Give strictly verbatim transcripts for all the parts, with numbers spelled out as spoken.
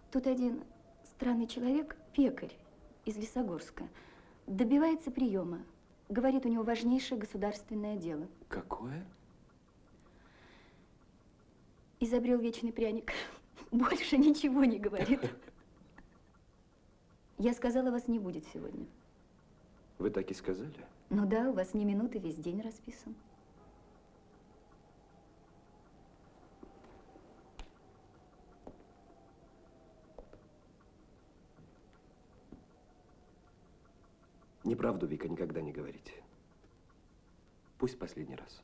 Тут один странный человек, пекарь из Лесогорска, добивается приема. Говорит, у него важнейшее государственное дело. Какое? Изобрел вечный пряник. Больше ничего не говорит. Я сказала, вас не будет сегодня. Вы так и сказали? Ну да, у вас ни минуты, весь день расписан. Неправду, Вика, никогда не говорите. Пусть последний раз.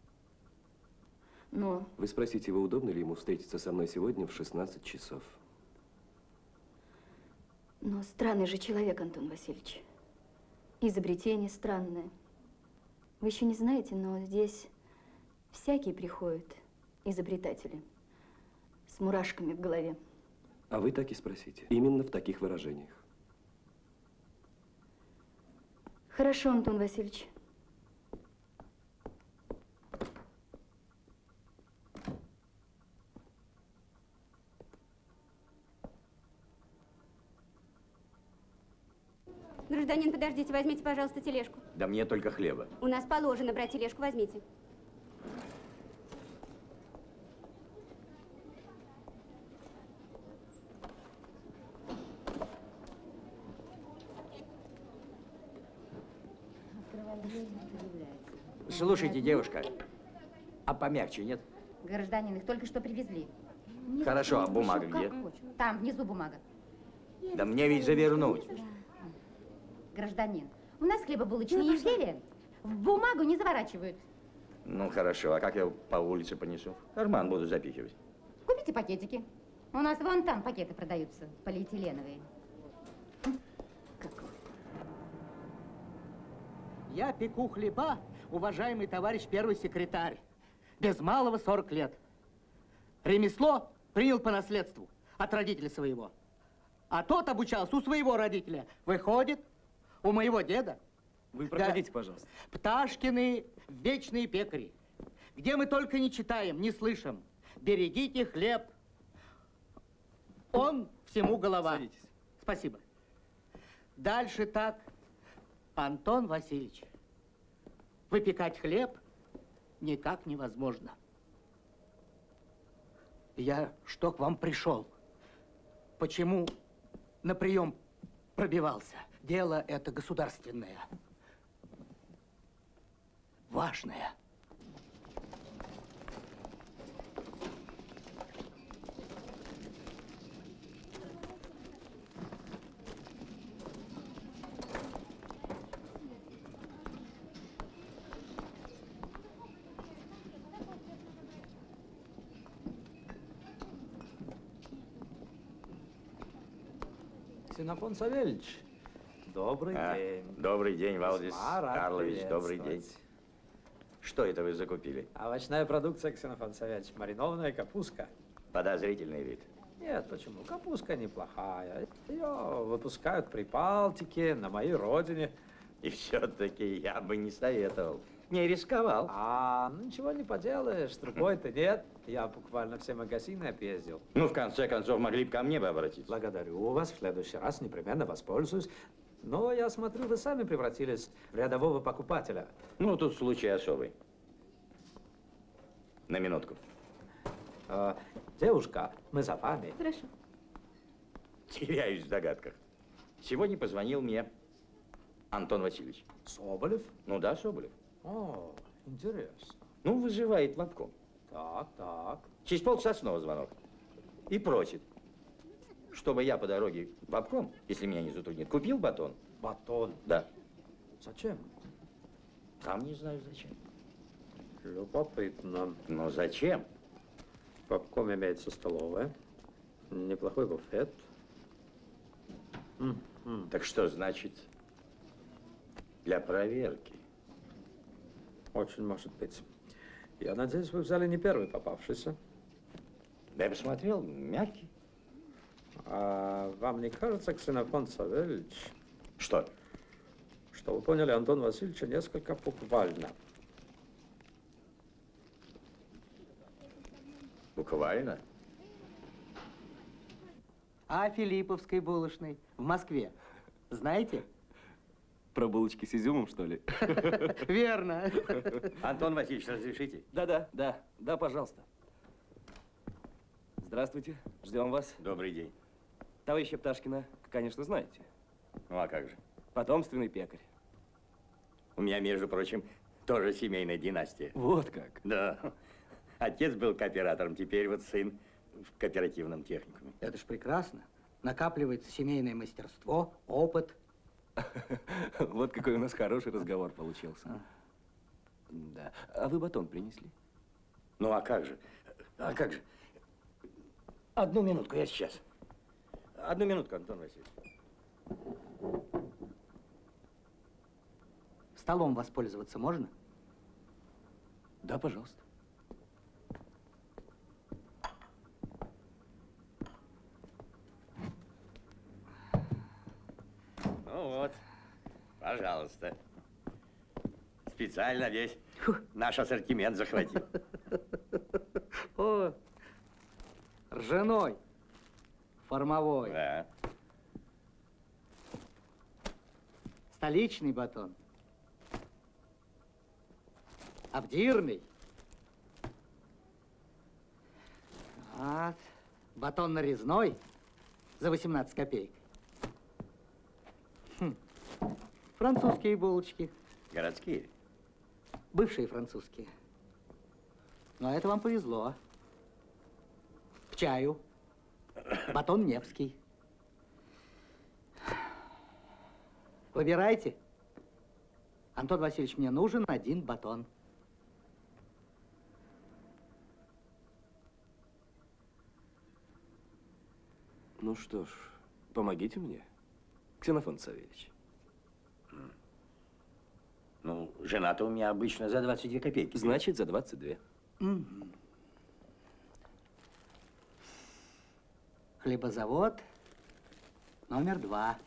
Но... Вы спросите его, удобно ли ему встретиться со мной сегодня в шестнадцать часов. Но странный же человек, Антон Васильевич. Изобретение странное. Вы еще не знаете, но здесь всякие приходят изобретатели с мурашками в голове. А вы так и спросите. Именно в таких выражениях. Хорошо, Антон Васильевич. Гражданин, подождите, возьмите, пожалуйста, тележку. Да мне только хлеба. У нас положено брать тележку, возьмите. Слушайте, девушка, а помягче нет? Гражданин, их только что привезли. Хорошо, а бумага где? Там, внизу бумага. Да мне ведь завернуть. Гражданин, у нас хлебобулочные изделия в бумагу не заворачивают. Ну, хорошо, а как я по улице понесу? В карман буду запихивать. Купите пакетики. У нас вон там пакеты продаются, полиэтиленовые. Я пеку хлеба, уважаемый товарищ первый секретарь. Без малого сорок лет. Ремесло принял по наследству от родителя своего. А тот обучался у своего родителя. Выходит, у моего деда. Вы проходите, да, пожалуйста. Пташкины вечные пекари. Где мы только не читаем, не слышим. Берегите хлеб. Он всему голова. Садитесь. Спасибо. Дальше так. Антон Васильевич, выпекать хлеб никак невозможно. Я что к вам пришел? Почему на прием пробивался? Дело это государственное. Важное. Ксенофон Савельевич, добрый А, день. Добрый день, Валдис Весьма рад Карлович, добрый день. приветствовать. Что это вы закупили? Овощная продукция, Ксенофон Савельевич, маринованная капустка. Подозрительный вид. Нет, почему? Капустка неплохая. Ее выпускают при Балтике, на моей родине. И все-таки я бы не советовал. Не рисковал. А, ну ничего не поделаешь, другой-то нет. Я буквально все магазины объездил. Ну, в конце концов, могли бы ко мне бы обратиться. Благодарю вас, в следующий раз непременно воспользуюсь. Но я смотрю, вы сами превратились в рядового покупателя. Ну, тут случай особый. На минутку. Э, девушка, мы за вами. Хорошо. Теряюсь в догадках. Сегодня позвонил мне Антон Васильевич. Соболев? Ну да, Соболев. О, интересно. Ну, вызывает в обком. Так, так. Через полчаса снова звонок. И просит, чтобы я по дороге в обком, если меня не затруднит, купил батон. Батон? Да. Зачем? Сам не знаю зачем. Любопытно. Но зачем? В обкоме имеется столовая, неплохой буфет. М-м. Так что значит для проверки? Очень может быть. Я надеюсь, вы взяли не первый попавшийся. Да я посмотрел, мягкий. А вам не кажется, Ксенофон Савельевич, Что? что вы поняли Антона Васильевича несколько буквально? Буквально? А Филипповской булочной в Москве. Знаете? Про булочки с изюмом, что ли? Верно. Антон Васильевич, разрешите? Да-да, да, да, пожалуйста. Здравствуйте, ждем вас. Добрый день. Товарища Пташкина, конечно, знаете. Ну, а как же? Потомственный пекарь. У меня, между прочим, тоже семейная династия. Вот как. Да. Отец был кооператором, теперь вот сын в кооперативном техникуме. Это ж прекрасно. Накапливается семейное мастерство, опыт. Вот какой у нас хороший разговор получился. Да. А вы батон принесли? Ну, а как же? А как же? Одну минутку, я сейчас. Одну минутку, Антон Васильевич. Столом воспользоваться можно? Да, пожалуйста. Ну вот, пожалуйста. Специально весь наш ассортимент захватил. О, ржаной, формовой, Да. столичный батон, авдирный. Вот, батон нарезной за восемнадцать копеек. Хм. Французские булочки, Городские. бывшие французские. Но это вам повезло. К чаю. Батон Невский. Выбирайте. Антон Васильевич, мне нужен один батон. Ну что ж, помогите мне, Ксенофонт Савельевич. Ну, жена-то у меня обычно за двадцать две копейки. Значит, за двадцать две. Мгм. Хлебозавод номер два.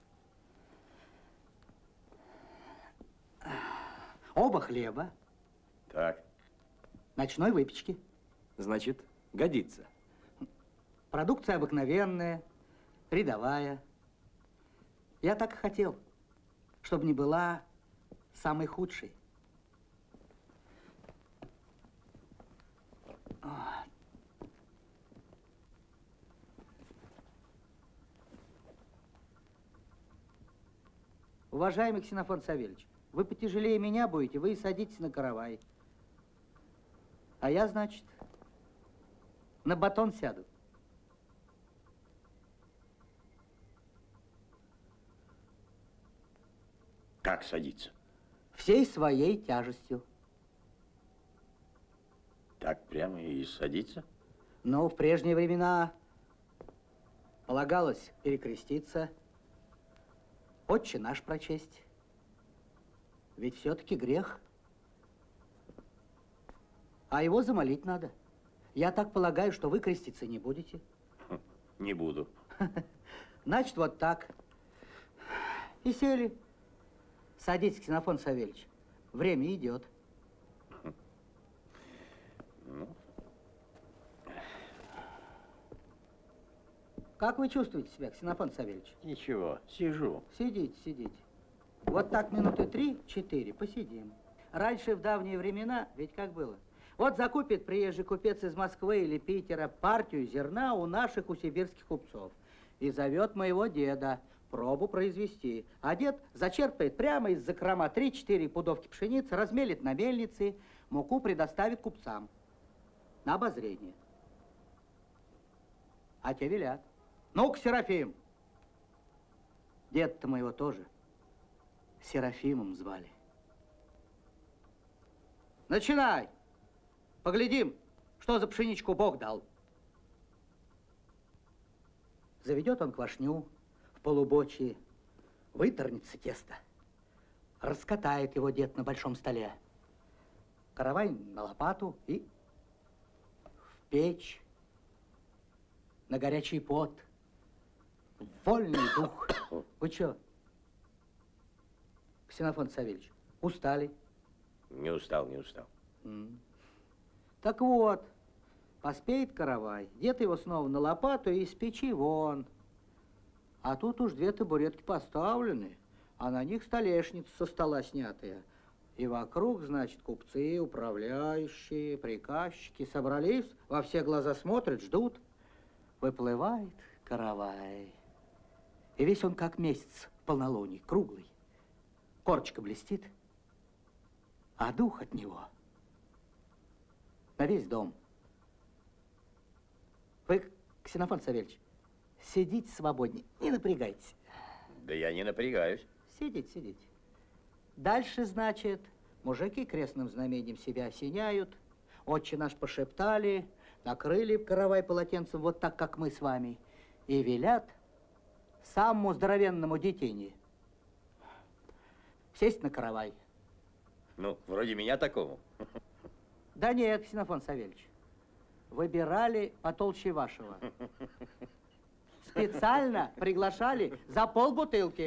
Оба хлеба, Так. ночной выпечки. Значит, годится. Продукция обыкновенная, рядовая. Я так и хотел, чтобы не была самой худшей. Вот. Уважаемый Ксенофонт Савельевич, вы потяжелее меня будете, вы и садитесь на каравай. А я, значит, на батон сяду. Как садиться? Всей своей тяжестью. Так прямо и садиться? Но в прежние времена полагалось перекреститься, Отче наш прочесть. Ведь все-таки грех. А его замолить надо. Я так полагаю, что вы креститься не будете. Не буду. Значит, вот так. И сели. Садитесь, Ксенофонт Савельевич. Время идет. Ну. Как вы чувствуете себя, Ксенофонт Савельевич? Ничего, сижу. Сидите, сидите. Вот так минуты три-четыре посидим. Раньше, в давние времена, ведь как было? Вот закупит приезжий купец из Москвы или Питера партию зерна у наших, у сибирских купцов. И зовет моего деда пробу произвести. А дед зачерпает прямо из закрома три-четыре пудовки пшеницы, размелит на мельнице, муку предоставит купцам на обозрение. А те велят. Ну-ка, Серафим. Дед-то моего тоже Серафимом звали. Начинай. Поглядим, что за пшеничку Бог дал. Заведет он квашню в полубочии, выторнется тесто, раскатает его дед на большом столе, каравай на лопату и в печь, на горячий пот, в вольный дух. Вы что, Ксенофонт Савельевич, устали? Не устал, не устал. М. Так вот, Поспеет каравай, дед его снова на лопату и из печи вон. А тут уж две табуретки поставлены, а на них столешница со стола снятая. И вокруг, значит, купцы, управляющие, приказчики собрались, во все глаза смотрят, ждут. Выплывает каравай. И весь он как месяц полнолуний, круглый. Корочка блестит, а дух от него на весь дом. Вы, Ксенофонт Савельич, сидите свободнее, не напрягайтесь. Да я не напрягаюсь. Сидите, сидите. Дальше, значит, мужики крестным знамением себя осеняют, отче наш пошептали, накрыли каравай полотенцем, вот так, как мы с вами, и велят самому здоровенному детине сесть на каравай. Ну, вроде меня такому. Да нет, Ксенофонт Савельич, выбирали потолще вашего. Специально приглашали за полбутылки.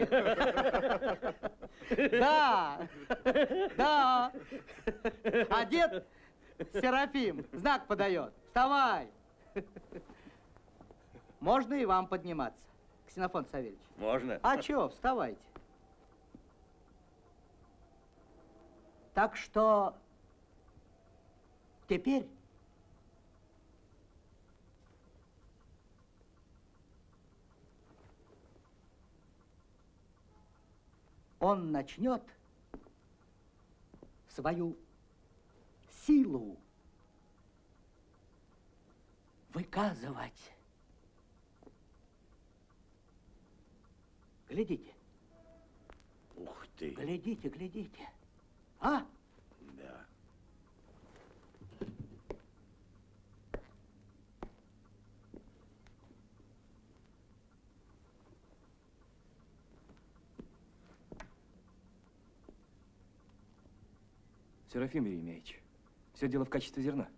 Да, да. А дед Серафим знак подает. Вставай. Можно и вам подниматься, Ксенофонт Савельич? Можно. А чё, вставайте. Так что теперь он начнет свою силу выказывать. Глядите. Ух ты. Глядите, глядите. А? Да. Серафим Еремеевич, все дело в качестве зерна.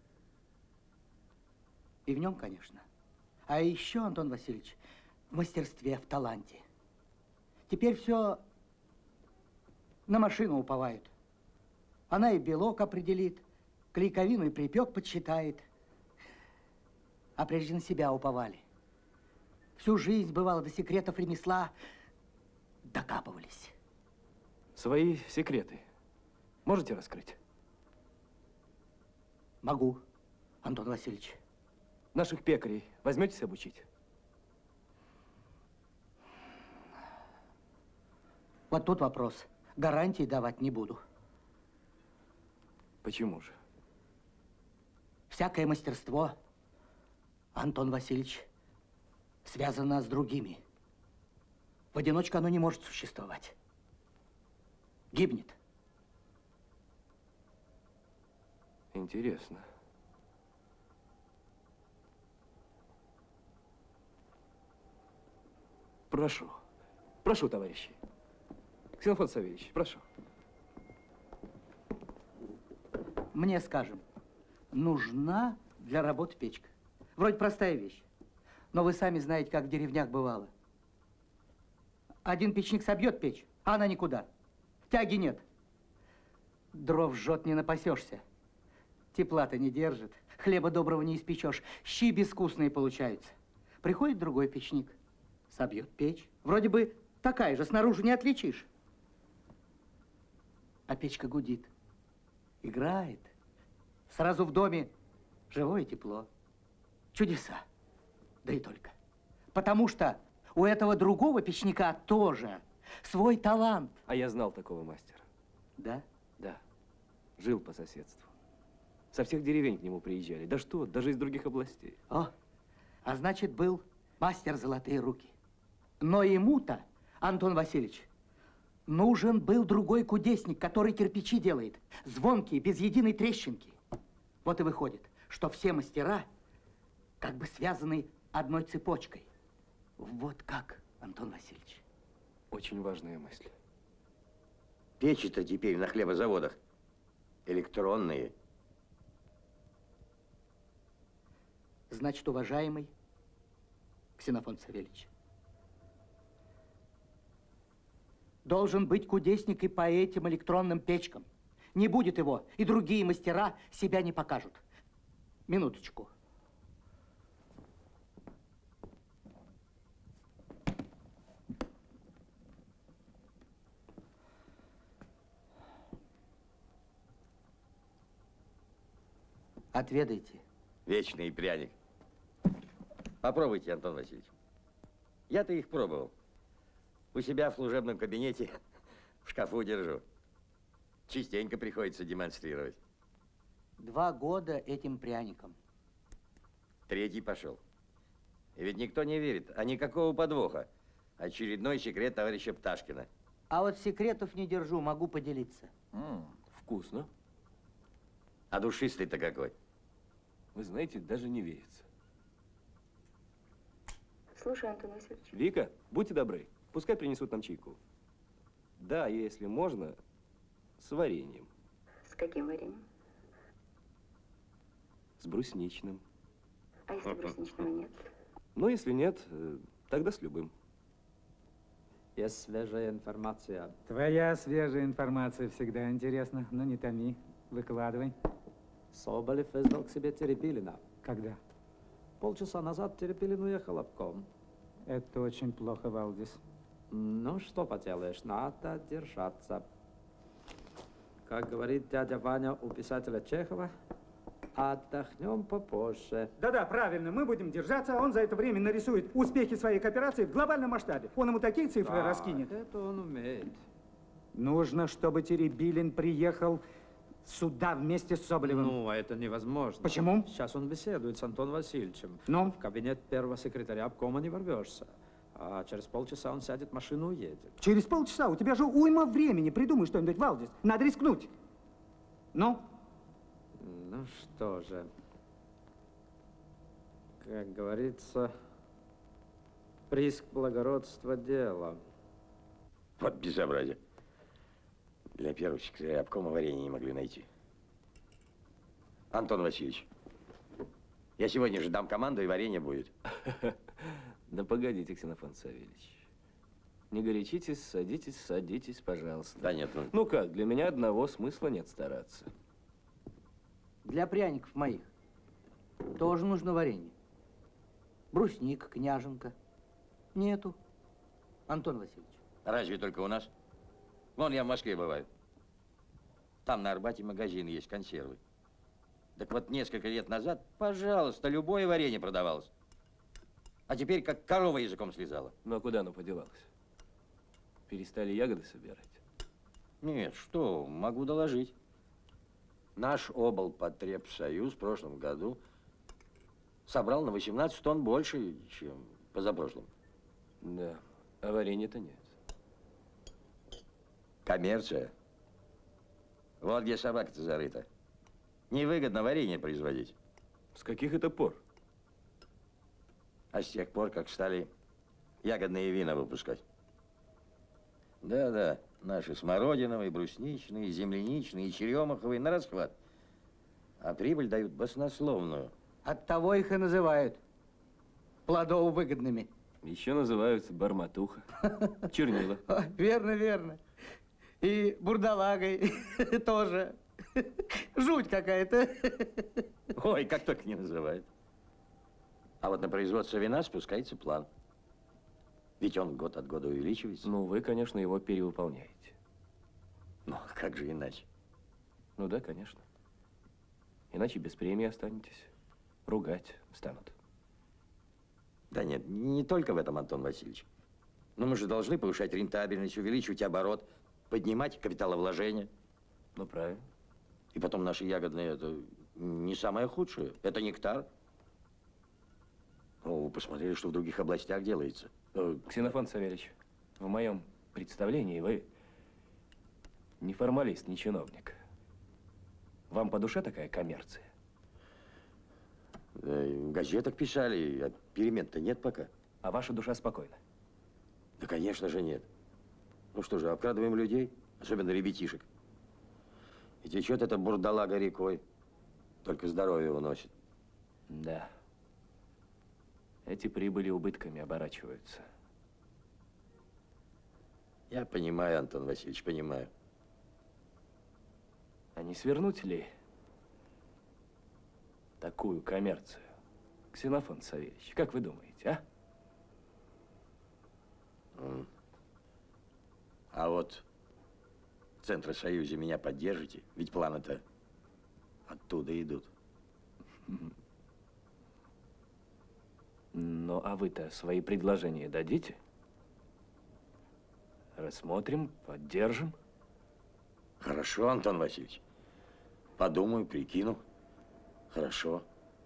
И в нем, конечно. А еще, Антон Васильевич, в мастерстве, в таланте. Теперь все на машину уповают. Она и белок определит, клейковину и припек подсчитает. А прежде на себя уповали. Всю жизнь, бывало, до секретов ремесла докапывались. Свои секреты можете раскрыть? Могу, Антон Васильевич. Наших пекарей возьметесь обучить? Вот тут вопрос. Гарантии давать не буду. Почему же? Всякое мастерство, Антон Васильевич, связано с другими. В одиночку оно не может существовать. Гибнет. Интересно. Прошу. Прошу, товарищи. Ксенофонт Савельич, прошу. Мне, скажем, нужна для работы печка. Вроде простая вещь. Но вы сами знаете, как в деревнях бывало. Один печник собьет печь, а она никуда. Тяги нет. Дров жжет, не напасешься. Тепла-то не держит. Хлеба доброго не испечешь. Щи безвкусные получаются. Приходит другой печник, собьет печь. Вроде бы такая же, снаружи не отличишь. А печка гудит, играет. Сразу в доме живое тепло. Чудеса. Да и только. Потому что у этого другого печника тоже свой талант. А я знал такого мастера. Да? Да. Жил по соседству. Со всех деревень к нему приезжали. Да что, даже из других областей. О, а значит, был мастер золотые руки. Но ему-то, Антон Васильевич, нужен был другой кудесник, который кирпичи делает. Звонкие, без единой трещинки. Вот и выходит, что все мастера как бы связаны одной цепочкой. Вот как, Антон Васильевич. Очень важная мысль. Печи-то теперь на хлебозаводах электронные. Значит, уважаемый Ксенофонт Савельич, должен быть кудесник и по этим электронным печкам. Не будет его, и другие мастера себя не покажут. Минуточку. Отведайте. Вечный пряник. Попробуйте, Антон Васильевич. Я-то их пробовал. У себя в служебном кабинете в шкафу держу. Частенько приходится демонстрировать. Два года этим пряником. Третий пошел. И ведь никто не верит, а никакого подвоха. Очередной секрет товарища Пташкина. А вот секретов не держу, могу поделиться. М, вкусно. А душистый-то какой? Вы знаете, даже не верится. Слушай, Антон Васильевич. Вика, будьте добры, пускай принесут нам чайку. Да, если можно, с вареньем. С каким вареньем? С брусничным. А если брусничного нет? Ну, если нет, э, тогда с любым. Есть свежая информация. Твоя свежая информация всегда интересна. Ну, не томи. Выкладывай. Соболев вызвал к себе Терепилина. Когда? Полчаса назад Терепилин уехал обком. Это очень плохо, Валдис. Ну, что поделаешь, надо держаться. Как говорит дядя Ваня у писателя Чехова, отдохнем попозже. Да-да, правильно. Мы будем держаться, а он за это время нарисует успехи своей кооперации в глобальном масштабе. Он ему такие цифры Да, раскинет. это он умеет. Нужно, чтобы Теребилин приехал сюда вместе с Соболевым. Ну, это невозможно. Почему? Сейчас он беседует с Антоном Васильевичем. Ну? В кабинет первого секретаря обкома не ворвешься. А через полчаса он сядет в машину и уедет. Через полчаса. У тебя же уйма времени. Придумай что-нибудь, Валдис. Надо рискнуть. Ну? Ну что же, как говорится, риск благородства дела. Вот безобразие. Для первого секретаря обкома варенья не могли найти. Антон Васильевич, я сегодня же дам команду, и варенье будет. Да погодите, Ксенофонт Савельевич. Не горячитесь, садитесь, садитесь, пожалуйста. Да нет, ну... Ну как, для меня одного смысла нет стараться. Для пряников моих тоже нужно варенье. Брусника, княженка. Нету. Антон Васильевич. Разве только у нас? Вон я в Москве бываю. Там на Арбате магазин есть, консервы. Так вот, несколько лет назад, пожалуйста, любое варенье продавалось. А теперь как корова языком слезала. Ну а куда оно подевалось? Перестали ягоды собирать? Нет, что, могу доложить. Наш облпотребсоюз в прошлом году собрал на восемнадцать тонн больше, чем позапрошлым. Да, а варенья-то нет. Коммерция. Вот где собака-то зарыта. Невыгодно варенье производить. С каких это пор? А с тех пор, как стали ягодные вина выпускать. Да-да, наши смородиновые, брусничные, земляничные и черемаховые на расхват. А прибыль дают баснословную. Оттого их и называют плодово-выгодными. Еще называются барматуха, чернила. О, верно, верно. И бурдалагой тоже. Жуть какая-то. Ой, как только не называют. А вот на производство вина спускается план. Ведь он год от года увеличивается. Ну, вы, конечно, его перевыполняете. Ну, как же иначе? Ну да, конечно. Иначе без премии останетесь. Ругать станут. Да нет, не только в этом, Антон Васильевич. Но мы же должны повышать рентабельность, увеличивать оборот, поднимать капиталовложения. Ну, правильно. И потом наши ягодные, это не самое худшее. Это нектар. Ну, вы посмотрели, что в других областях делается. Ксенофонт Савельевич, в моем представлении вы не формалист, не чиновник. Вам по душе такая коммерция? Да, и в газетах писали, а перемен-то нет пока. А ваша душа спокойна? Да, конечно же, нет. Ну что же, обкрадываем людей, особенно ребятишек. И течет эта бурдалага рекой, только здоровье уносит. Да. Эти прибыли убытками оборачиваются. Я понимаю, Антон Васильевич, понимаю. А не свернуть ли такую коммерцию? Ксенофонт Савельич, как вы думаете, а? А вот в Центросоюзе меня поддержите? Ведь планы-то оттуда идут. Ну, а вы-то свои предложения дадите? Рассмотрим, поддержим. Хорошо, Антон Васильевич. Подумаю, прикину. Хорошо.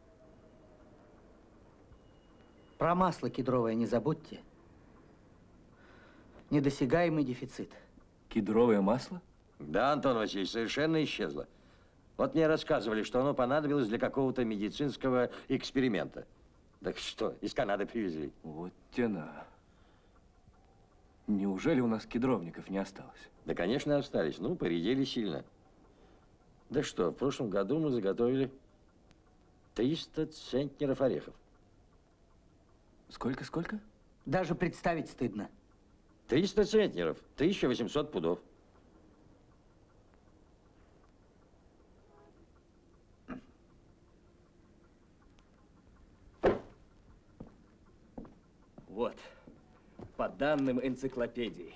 Про масло кедровое не забудьте. Недосягаемый дефицит. Кедровое масло? Да, Антон Васильевич, совершенно исчезло. Вот мне рассказывали, что оно понадобилось для какого-то медицинского эксперимента. Так что, из Канады привезли. Вот тена. Неужели у нас кедровников не осталось? Да, конечно, остались. Ну, поредели сильно. Да что, в прошлом году мы заготовили триста центнеров орехов. Сколько, сколько? Даже представить стыдно. триста центнеров, тысяча восемьсот пудов. Вот, по данным энциклопедии,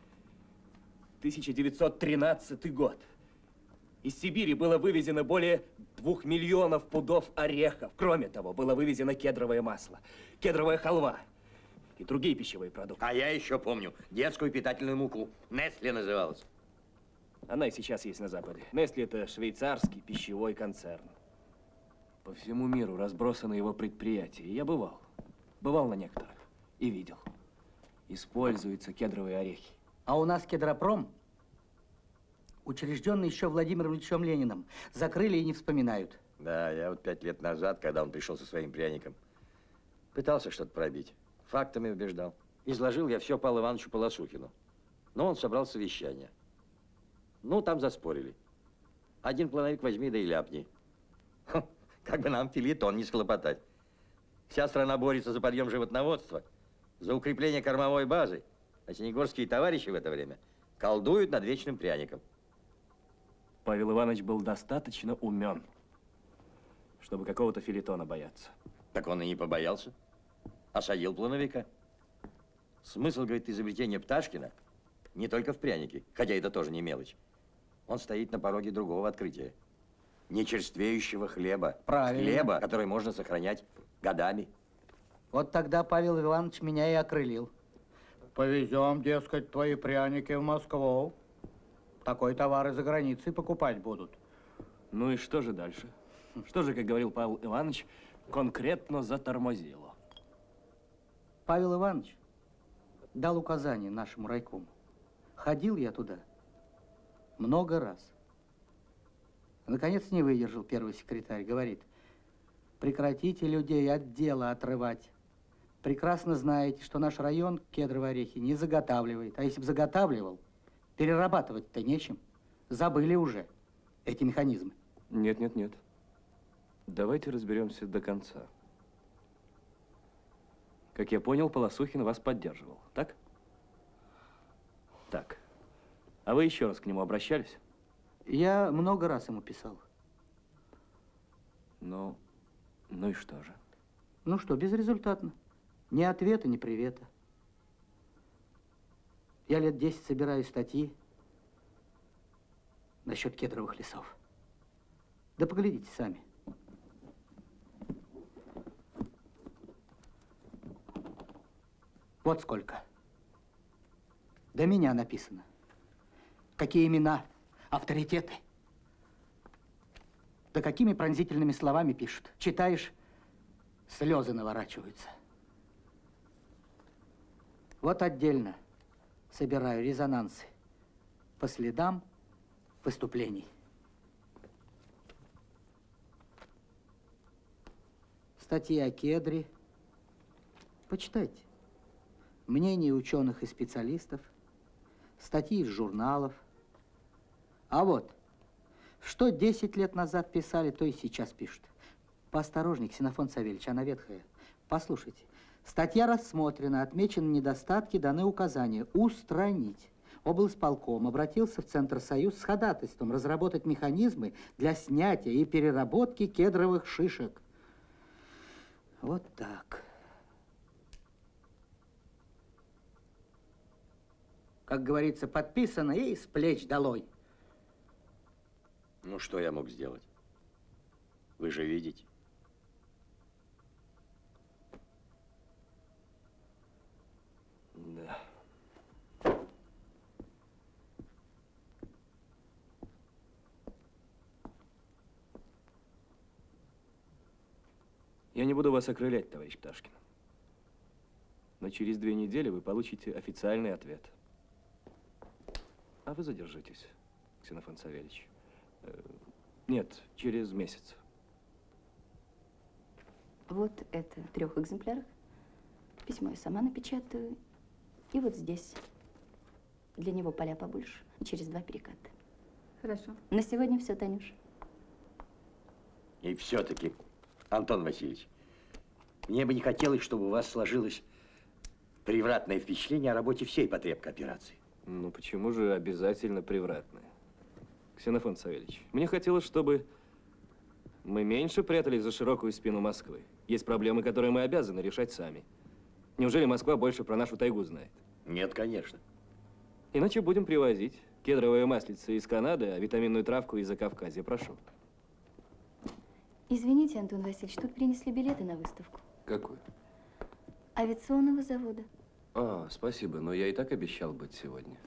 тысяча девятьсот тринадцатый год. Из Сибири было вывезено более двух миллионов пудов орехов. Кроме того, было вывезено кедровое масло, кедровая халва и другие пищевые продукты. А я еще помню детскую питательную муку. Nestle называлась. Она и сейчас есть на Западе. Nestle – это швейцарский пищевой концерн. По всему миру разбросаны его предприятия. Я бывал. Бывал на некоторых и видел. Используются кедровые орехи. А у нас кедропром, учрежденный еще Владимиром Ильичем Лениным, закрыли и не вспоминают. Да, я вот пять лет назад, когда он пришел со своим пряником, пытался что-то пробить. Фактами убеждал. Изложил я все Павлу Ивановичу Полосухину. Но он собрал совещание. Ну, там заспорили. Один плановик возьми, да и ляпни. Ха, как бы нам филитон не схлопотать. Вся страна борется за подъем животноводства, за укрепление кормовой базы. А синегорские товарищи в это время колдуют над вечным пряником. Павел Иванович был достаточно умен, чтобы какого-то филитона бояться. Так он и не побоялся. Осадил плановика. Смысл, говорит, изобретения Пташкина не только в прянике, хотя это тоже не мелочь. Он стоит на пороге другого открытия. Нечерствеющего хлеба. Правильно. Хлеба, который можно сохранять годами. Вот тогда Павел Иванович меня и окрылил. Повезем, дескать, твои пряники в Москву. Такой товар и за границей покупать будут. Ну и что же дальше? Что же, как говорил Павел Иванович, конкретно затормозило? Павел Иванович дал указание нашему райкому. Ходил я туда много раз. Наконец не выдержал первый секретарь. Говорит, прекратите людей от дела отрывать. Прекрасно знаете, что наш район кедровые орехи не заготавливает. А если бы заготавливал, перерабатывать-то нечем. Забыли уже эти механизмы. Нет, нет, нет. Давайте разберемся до конца. Как я понял, Полосухин вас поддерживал, так? Так. А вы еще раз к нему обращались? Я много раз ему писал. Ну, ну и что же? Ну что, безрезультатно. Ни ответа, ни привета. Я лет десять собираю статьи насчет кедровых лесов. Да поглядите сами. Вот сколько. До меня написано. Какие имена, авторитеты. Да какими пронзительными словами пишут. Читаешь, слезы наворачиваются. Вот отдельно собираю резонансы по следам выступлений. Статьи о кедре. Почитайте. Мнения ученых и специалистов. Статьи из журналов. А вот, что десять лет назад писали, то и сейчас пишут. Поосторожней, Ксенофонт Савельич, она ветхая. Послушайте. Статья рассмотрена, отмечены недостатки, даны указания устранить. облсполком обратился в Центрсоюз с ходатайством разработать механизмы для снятия и переработки кедровых шишек. Вот так. Как говорится, подписано и с плеч долой. Ну, что я мог сделать? Вы же видите. Да. Я не буду вас окрылять, товарищ Пташкин. Но через две недели вы получите официальный ответ. А вы задержитесь, Ксенофонт Савельич. Э, нет, через месяц. Вот это в трех экземплярах. Письмо я сама напечатаю. И вот здесь. Для него поля побольше. Через два переката. Хорошо. На сегодня все, Танюш. И все-таки, Антон Васильевич, мне бы не хотелось, чтобы у вас сложилось превратное впечатление о работе всей потребкооперации. Ну, почему же обязательно превратное? Ксенофонт Савельич, мне хотелось, чтобы мы меньше прятались за широкую спину Москвы. Есть проблемы, которые мы обязаны решать сами. Неужели Москва больше про нашу тайгу знает? Нет, конечно. Иначе будем привозить кедровые маслицы из Канады, а витаминную травку из Закавказья. Прошу. Извините, Антон Васильевич, тут принесли билеты на выставку. Какую? Авиационного завода. А, спасибо, но я и так обещал быть сегодня.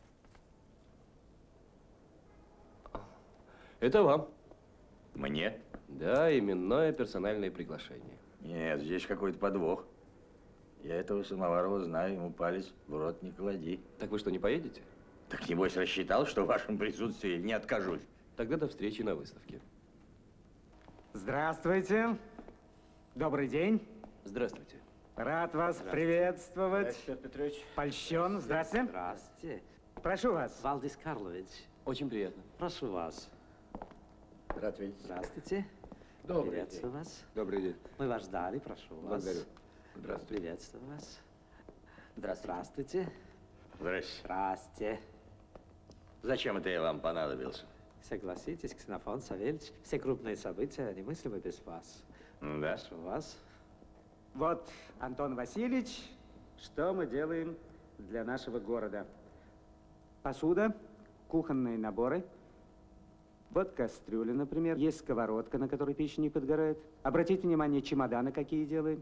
Это вам. Мне? Да, именное персональное приглашение. Нет, здесь какой-то подвох. Я этого Самоварова знаю, ему палец в рот не клади. Так вы что, не поедете? Так небось рассчитал, что в вашем присутствии не откажусь. Тогда до встречи на выставке. Здравствуйте. Добрый день. Здравствуйте. Рад вас приветствовать. Петр Петрович. Польщен. Здравствуйте. Здравствуйте. Прошу вас. Валдис Карлович, Очень приятно. прошу вас. Рад видеть. Здравствуйте. Добрый Приветствую вас. Добрый день. Мы вас ждали, прошу вас. Благодарю. Здравствуйте. Приветствую вас. Здравствуйте. Здрасте. Здрасте. Зачем это я вам понадобился? Согласитесь, Ксенофонт Савельич, все крупные события немыслимы без вас. Да. Прошу вас. Вот, Антон Васильевич, что мы делаем для нашего города. Посуда, кухонные наборы. Вот кастрюля, например. Есть сковородка, на которой пища не подгорает. Обратите внимание, чемоданы какие делаем.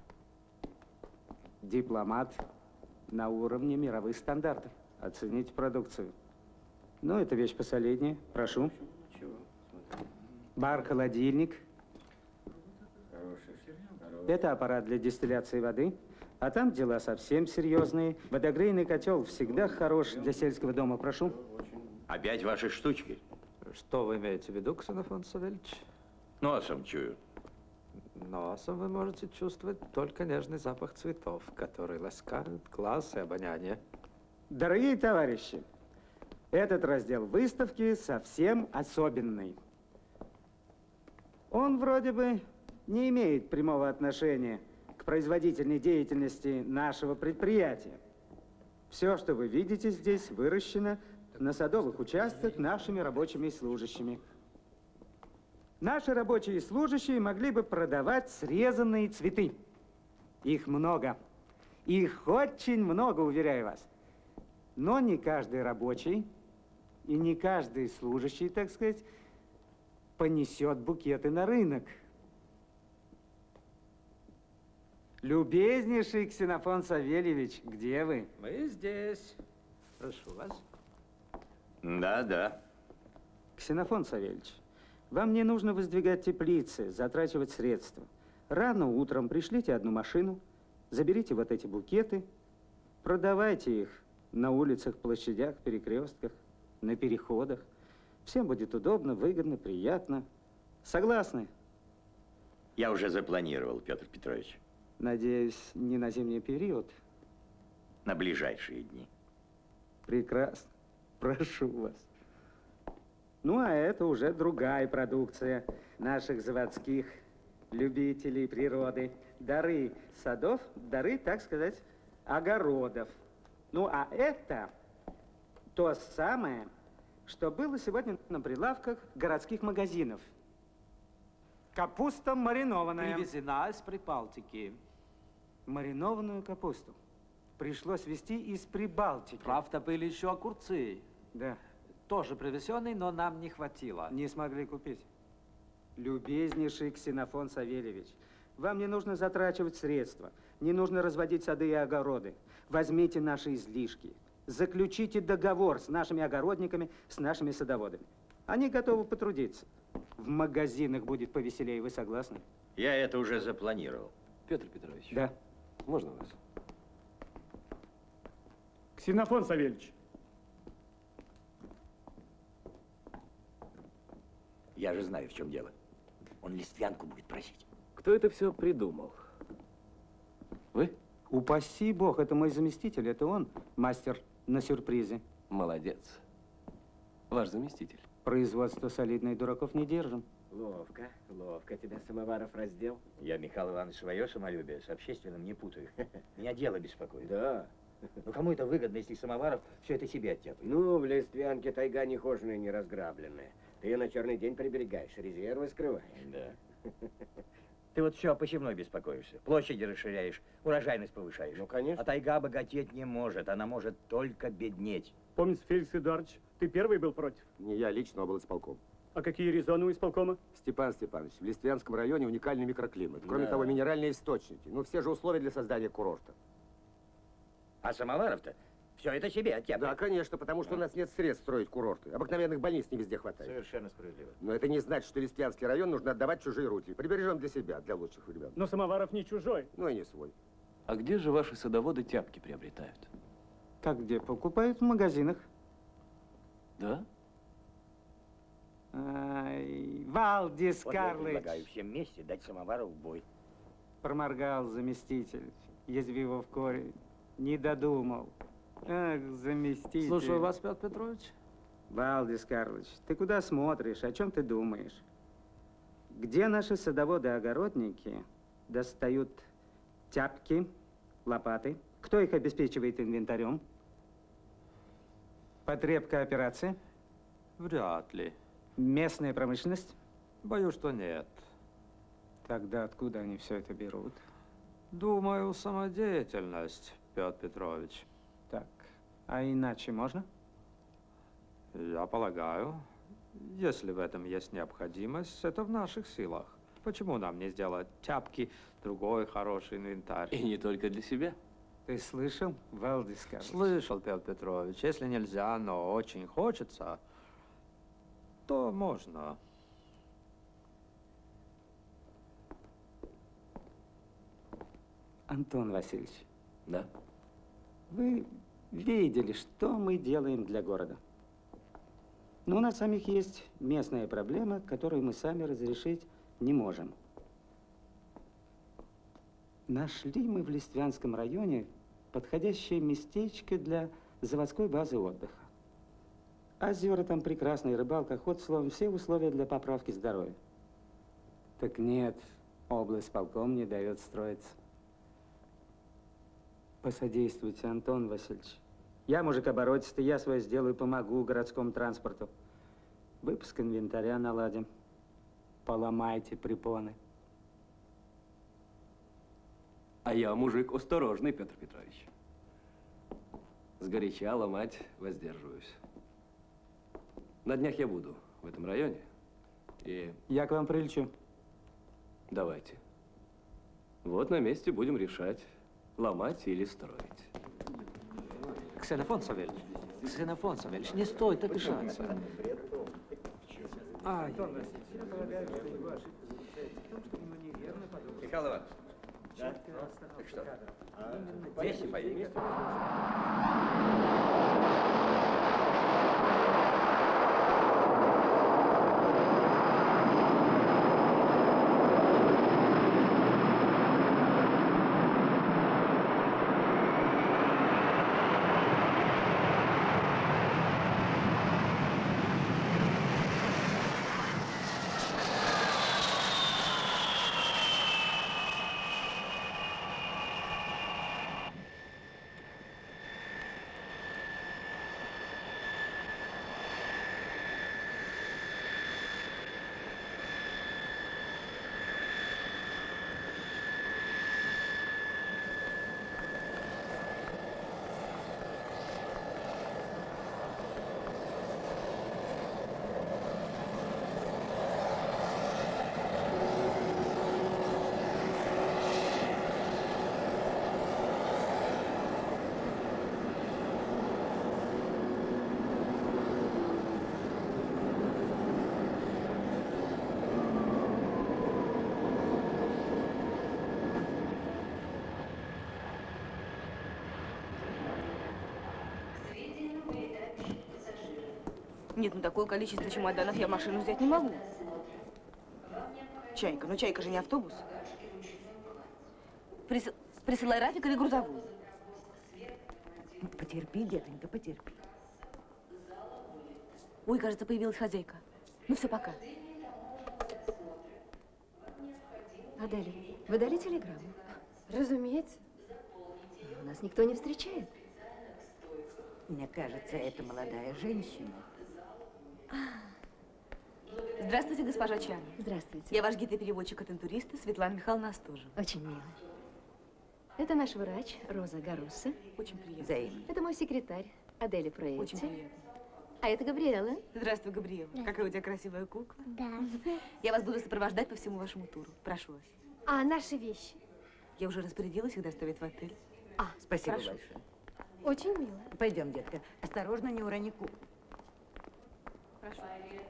Дипломат на уровне мировых стандартов. Оцените продукцию. Ну, это вещь посолиднее. Прошу. Бар-холодильник. Это аппарат для дистилляции воды. А там дела совсем серьезные. Водогрейный котел всегда хорош для сельского дома. Прошу. Опять ваши штучки? Что вы имеете в виду, Ксенофонт Савельич? Носом чую. Носом вы можете чувствовать только нежный запах цветов, который ласкает глаз и обоняние. Дорогие товарищи, этот раздел выставки совсем особенный. Он вроде бы не имеет прямого отношения к производительной деятельности нашего предприятия. Все, что вы видите здесь, выращено на садовых участках нашими рабочими и служащими. Наши рабочие и служащие могли бы продавать срезанные цветы. Их много. Их очень много, уверяю вас. Но не каждый рабочий и не каждый служащий, так сказать, понесет букеты на рынок. Любезнейший Ксенофонт Савельевич, где вы? Мы здесь. Прошу вас. Да, да. Ксенофонт Савельевич, вам не нужно воздвигать теплицы, затрачивать средства. Рано утром пришлите одну машину, заберите вот эти букеты, продавайте их на улицах, площадях, перекрестках, на переходах. Всем будет удобно, выгодно, приятно. Согласны? Я уже запланировал, Петр Петрович. Надеюсь, не на зимний период? На ближайшие дни. Прекрасно. Прошу вас. Ну, а это уже другая продукция наших заводских любителей природы. Дары садов, дары, так сказать, огородов. Ну, а это То самое, что было сегодня на прилавках городских магазинов. Капуста маринованная. Привезена из Прибалтики. Маринованную капусту пришлось везти из Прибалтики. Правда, были еще огурцы. Да. Тоже привезенные, но нам не хватило. Не смогли купить. Любезнейший Ксенофон Савельевич, вам не нужно затрачивать средства, не нужно разводить сады и огороды. Возьмите наши излишки, заключите договор с нашими огородниками, с нашими садоводами. Они готовы потрудиться. В магазинах будет повеселее, вы согласны? Я это уже запланировал. Петр Петрович. Да. Можно вас? Ксенофон Савельевич. Я же знаю, в чем дело. Он Листвянку будет просить. Кто это все придумал? Вы? Упаси бог, это мой заместитель, это он, мастер на сюрпризы. Молодец. Ваш заместитель. Производство солидное, дураков не держим. Ловко, ловко тебя Самоваров раздел. Я, Михаил Иванович, свое самолюбие с общественным не путаю. Меня дело беспокоит. Да. Ну, кому это выгодно, если Самоваров все это себе оттяпает? Ну, в Листвянке тайга нехоженая, не разграбленная. Ты ее на черный день приберегаешь, резервы скрываешь. Да. Ты вот все о посевной беспокоишься. Площади расширяешь, урожайность повышаешь. Ну, конечно. А тайга богатеть не может, она может только беднеть. Помнится, Феликс Эдуардович, ты первый был против. Не я лично, а был исполком. А какие резоны у исполкома? Степан Степанович, в Листвянском районе уникальный микроклимат. Кроме Да. того, минеральные источники. Ну, все же условия для создания курорта. А Самоваров-то все это себе оттяпает. Да, конечно, потому что у нас нет средств строить курорты. Обыкновенных больниц не везде хватает. Совершенно справедливо. Но это не значит, что Листвянский район нужно отдавать чужие руки. Прибережем для себя, для лучших времен. Но Самоваров не чужой. Ну и не свой. А где же ваши садоводы тяпки приобретают? Как где? Покупают в магазинах. Да? Ай, Валдис Вот я Карлыч. предлагаю всем вместе дать Самоварову бой. Проморгал заместитель. Язви в корень. Не додумал. Ах, заместитель. Слушаю вас, Петр Петрович. Валдис Карлыч, ты куда смотришь? О чем ты думаешь? Где наши садоводы-огородники достают тяпки, лопаты? Кто их обеспечивает инвентарем? Потребкооперация? Вряд ли. Местная промышленность? Боюсь, что нет. Тогда откуда они все это берут? Думаю, самодеятельность, Петр Петрович. Так, а иначе можно? Я полагаю, если в этом есть необходимость, это в наших силах. Почему нам не сделать тяпки, другой хороший инвентарь? И не только для себя. Ты слышал, Валдис Карлыч? Слышал, Петр Петрович. Если нельзя, но очень хочется, то можно. Антон Васильевич, Да? вы видели, что мы делаем для города. Но у нас самих есть местная проблема, которую мы сами разрешить не можем. Нашли мы в Листвянском районе подходящее местечко для заводской базы отдыха. Озера там прекрасные, рыбалка, охота, словом, все условия для поправки здоровья. Так нет, облсполком не дает строиться. Посодействуйте, Антон Васильевич. Я мужик-оборотистый, я свое сделаю, помогу городскому транспорту. Выпуск инвентаря наладим. Поломайте препоны. А я мужик осторожный, Петр Петрович. Сгоряча ломать воздерживаюсь. На днях я буду в этом районе. И Я к вам прилечу. давайте. Вот на месте будем решать, ломать или строить. Ксенофон Савельевич, Ксенофон Савельевич, не стоит обижаться. Ай. Михаил Иванович. Да? Так что? Вместе поедем. Нет, ну такое количество чемоданов я машину взять не могу. Чайка, ну Чайка же не автобус. Прис... Присылай Рафик или грузовую. Потерпи, детонька, потерпи. Ой, кажется, появилась хозяйка. Ну все, пока. Адель, вы дали телеграмму? Разумеется. У нас никто не встречает. Мне кажется, это молодая женщина. Здравствуйте, госпожа Чан. Здравствуйте. Я ваш гид и переводчик от интуриста Светлана Михайловна Остожева. Очень мило. Это наш врач Роза Гаруса. Очень приятно. Взаимно. Это мой секретарь Аделя Проэти. Очень приятно. А это Габриэла. Здравствуй, Габриэла. Какая у тебя красивая кукла. Да. Я вас буду сопровождать по всему вашему туру. Прошу вас. А наши вещи? Я уже распорядилась их доставить в отель. А, спасибо Прошу. большое. Очень мило. Пойдем, детка. Осторожно, не урони куклу. Прошу.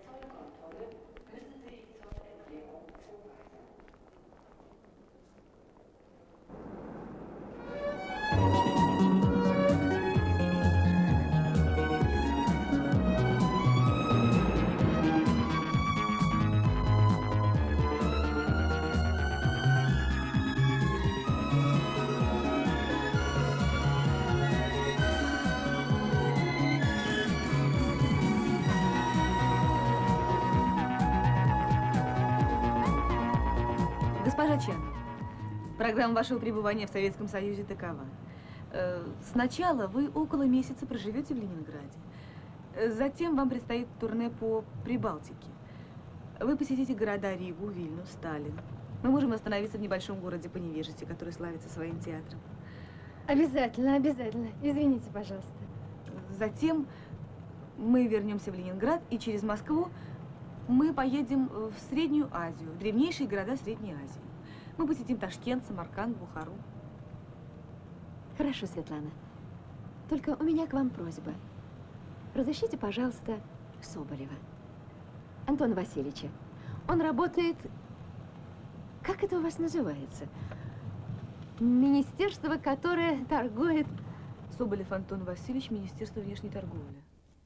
Госпожа Чан, программа вашего пребывания в Советском Союзе такова. Э, Сначала вы около месяца проживете в Ленинграде. Э, Затем вам предстоит турне по Прибалтике. Вы посетите города Ригу, Вильну, Сталин. Мы можем остановиться в небольшом городе Поневежье, который славится своим театром. Обязательно, обязательно. Извините, пожалуйста. Затем мы вернемся в Ленинград, и через Москву мы поедем в Среднюю Азию, в древнейшие города Средней Азии. Мы посетим Ташкент, Самарканд, Бухару. Хорошо, Светлана. Только у меня к вам просьба. Разыщите, пожалуйста, Соболева. Антона Васильевича. Он работает... Как это у вас называется? Министерство, которое торгует... Соболев Антон Васильевич, Министерство внешней торговли.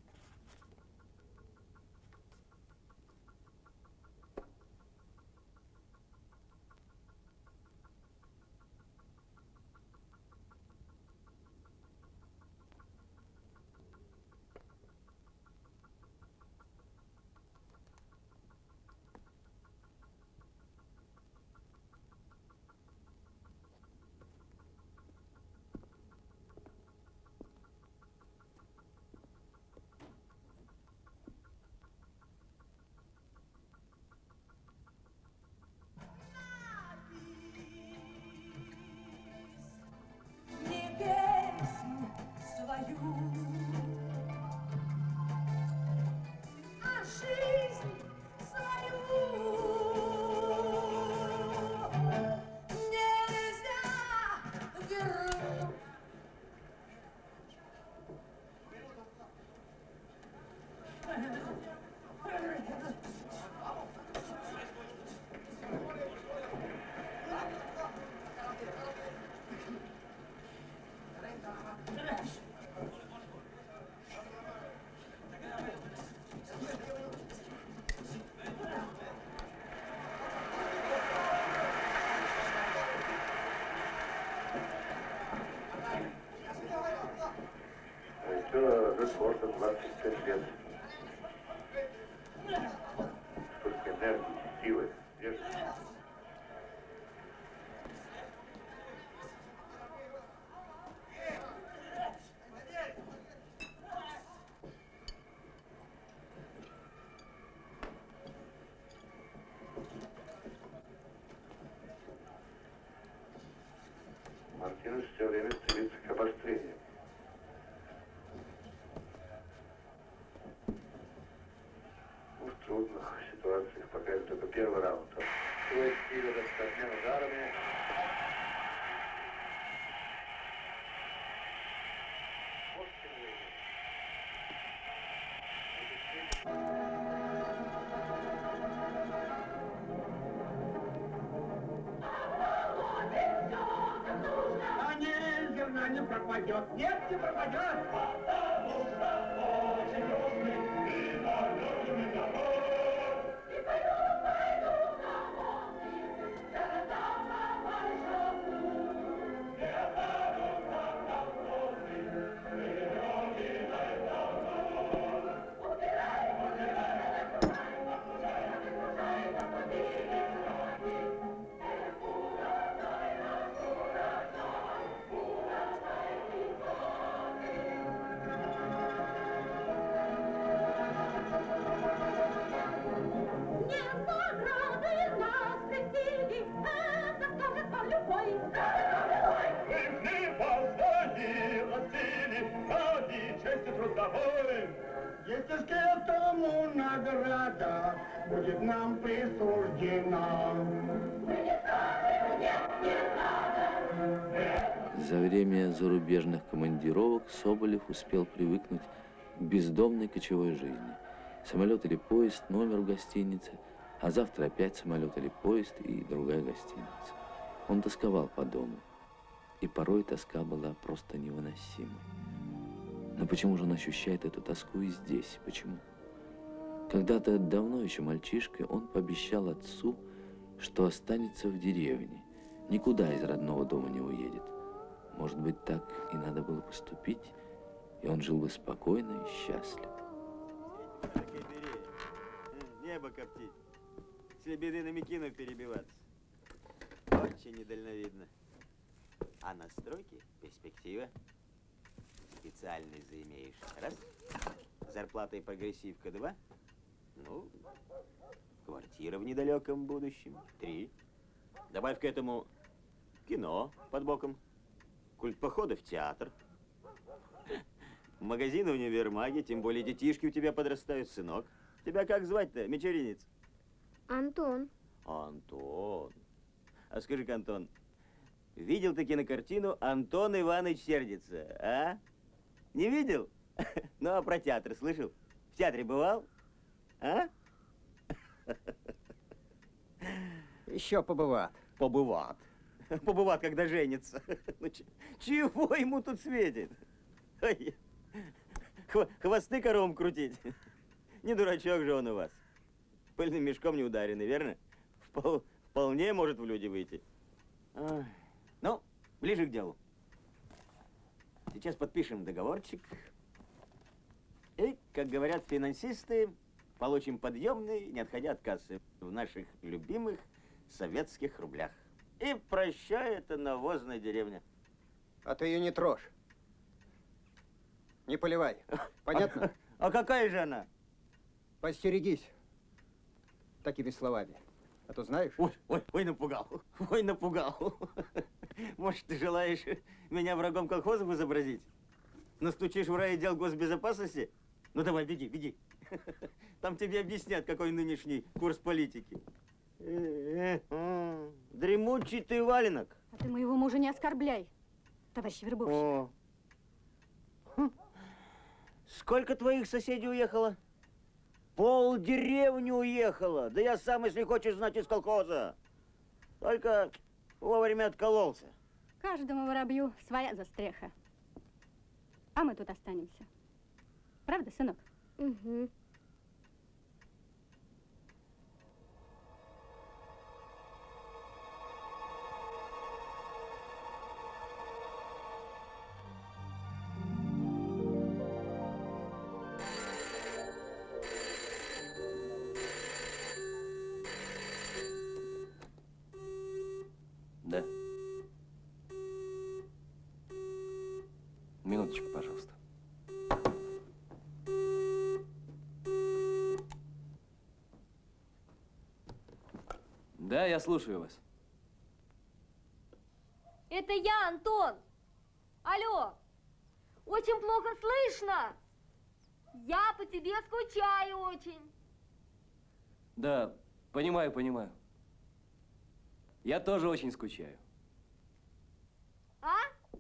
Прошло двадцать пять лет. Столько энергии, силы, свежести. Мартинес все время стремится к обострению. В трудных ситуациях пока это только первый раунд. Свой стиль с обмен ударами. А нет, зерна не пропадет. Нет, не пропадет. Потому что очень умный. Если ж к этому награда будет нам присуждена. За время зарубежных командировок Соболев успел привыкнуть к бездомной кочевой жизни. Самолет или поезд, номер в гостинице, а завтра опять самолет или поезд и другая гостиница. Он тосковал по дому, и порой тоска была просто невыносимой. Но почему же он ощущает эту тоску и здесь? Почему? Когда-то давно еще мальчишкой он пообещал отцу, что останется в деревне, никуда из родного дома не уедет. Может быть, так и надо было поступить, и он жил бы спокойно и счастлив. Небо коптить, все беды на Микинов перебиваться. Очень недальновидно. А на стройке перспектива. Специальность заимеешь. Раз. Зарплата и прогрессивка. Два. Ну, квартира в недалеком будущем. Три. Добавь к этому кино под боком. Культ похода в театр. Магазин в универмаге. Тем более детишки у тебя подрастают, сынок. Тебя как звать-то, мечеринец? Антон. Антон. А скажи-ка, Антон, видел ты кинокартину «Антон Иванович сердится», а? Не видел? Ну, а про театр слышал? В театре бывал? А? Еще побыват. Побыват. Побыват, когда женится. Ну, чего ему тут светит? Ой, хвосты коровам крутить. Не дурачок же он у вас. Пыльным мешком не ударенный, верно? Впол, вполне может в люди выйти. Ой. Ну, ближе к делу. Сейчас подпишем договорчик. И, как говорят финансисты, получим подъемный, не отходя от кассы, в наших любимых советских рублях. И прощай, это навозная деревня. А ты ее не трожь. Не поливай. Понятно? А, а какая же она? Постерегись такими словами. А то знаешь... Ой, ой, ой, напугал. Ой, напугал. Может, ты желаешь меня врагом колхозов изобразить? Настучишь в райотдел госбезопасности? Ну давай, беги, беги. Там тебе объяснят, какой нынешний курс политики. Дремучий ты валенок. А ты моего мужа не оскорбляй, товарищ Вербовщик. О. Хм. Сколько твоих соседей уехало? Пол деревни уехало. Да я сам, если хочешь знать, из колхоза. Только вовремя откололся. Каждому воробью своя застреха. А мы тут останемся. Правда, сынок? Угу. Да. Минуточку, пожалуйста. Да, я слушаю вас. Это я, Антон. Алло. Очень плохо слышно. Я по тебе скучаю очень. Да, понимаю, понимаю. Я тоже очень скучаю. А?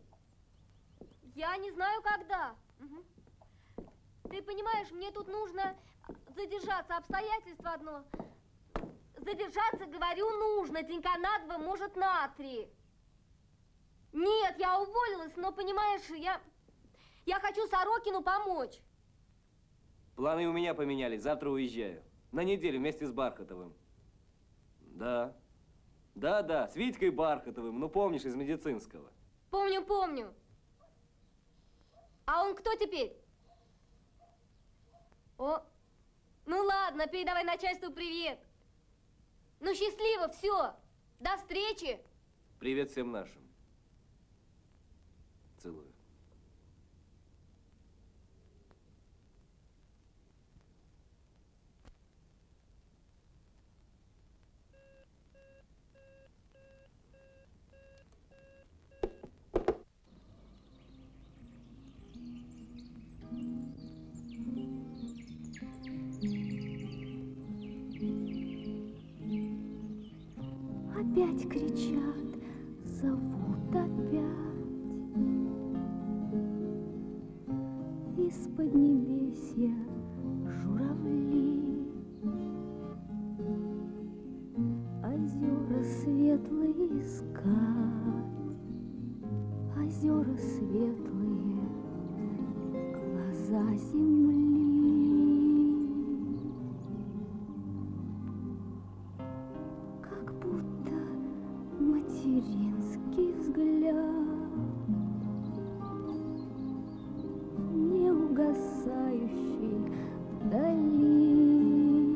Я не знаю, когда. Угу. Ты понимаешь, мне тут нужно задержаться. Обстоятельство одно. Задержаться, говорю, нужно. Денька на два, может, на три. Нет, я уволилась, но, понимаешь, я, я хочу Сорокину помочь. Планы у меня поменялись. Завтра уезжаю. На неделю вместе с Бархатовым. Да. Да, да, с Витькой Бархатовым. Ну, помнишь, из медицинского. Помню, помню. А он кто теперь? О, ну ладно, передавай начальству привет. Ну, счастливо, все. До встречи. Привет всем нашим. Целую. Опять кричат, зовут опять. Из-под небесья журавли. Озера светлые искать, озера светлые, глаза земли. Материнский взгляд, не угасающий вдали.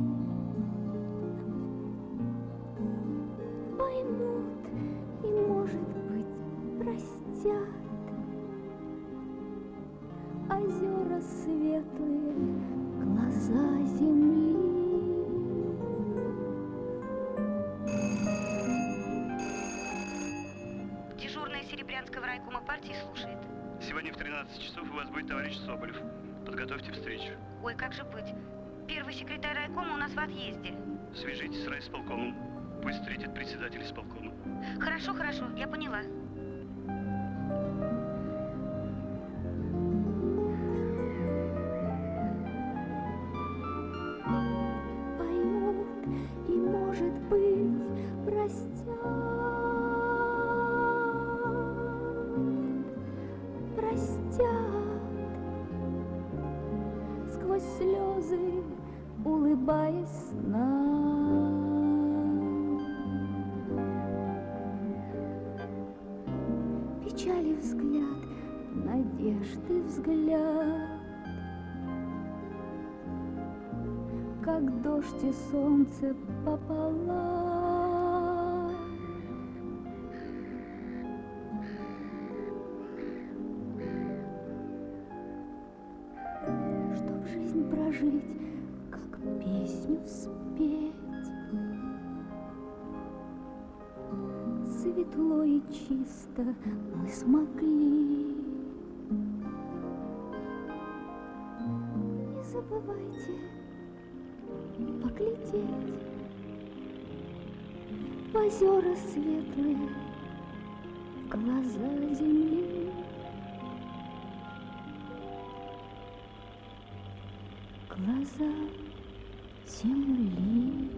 Поймут и, может быть, простят. Озера светлые, глаза земли. Серебрянского райкома партии слушает. Сегодня в тринадцать часов у вас будет товарищ Соболев. Подготовьте встречу. Ой, как же быть? Первый секретарь райкома у нас в отъезде. Свяжитесь с райисполкомом. Пусть встретит председатель исполкома. Хорошо, хорошо, я поняла. Поймут и, может быть, простят. Простят, сквозь слезы улыбаясь нам. Печали взгляд, надежды взгляд, как дождь и солнце пополам. Жизнь прожить, как песню спеть. Светло и чисто мы смогли. Не забывайте поглядеть в озера светлые, в глаза земли. Глаза земли.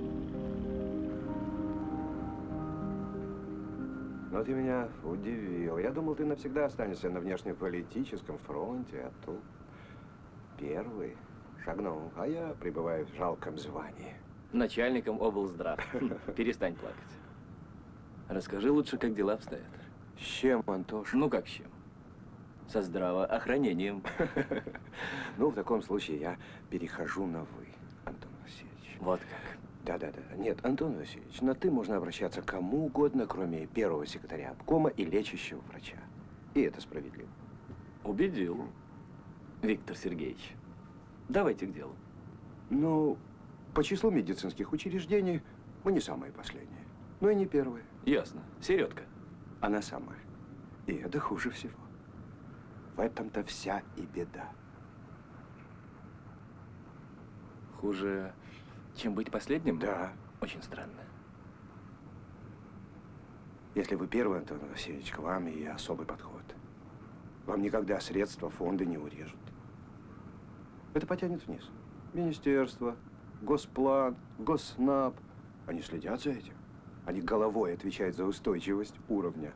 Но ты меня удивил. Я думал, ты навсегда останешься на внешнеполитическом фронте, а тут первый шагнул, а я пребываю в жалком звании. Начальником облздрав. Перестань плакать. Расскажи лучше, как дела обстоят. С чем, Антош? Ну, как с чем? Со здравоохранением. Ну, в таком случае я перехожу на «вы», Антон Васильевич. Вот как? Да-да-да. Нет, Антон Васильевич, на «ты» можно обращаться к кому угодно, кроме первого секретаря обкома и лечащего врача. И это справедливо. Убедил, Виктор Сергеевич. Давайте к делу. Ну, по числу медицинских учреждений мы не самые последние, но и не первые. Ясно. Середка. Она самая. И это хуже всего. В этом-то вся и беда. Хуже, чем быть последним? Да. Очень странно. Если вы первый, Антон Васильевич, к вам и особый подход. Вам никогда средства фонда не урежут. Это потянет вниз. Министерство, Госплан, Госнаб. Они следят за этим. Они головой отвечают за устойчивость уровня.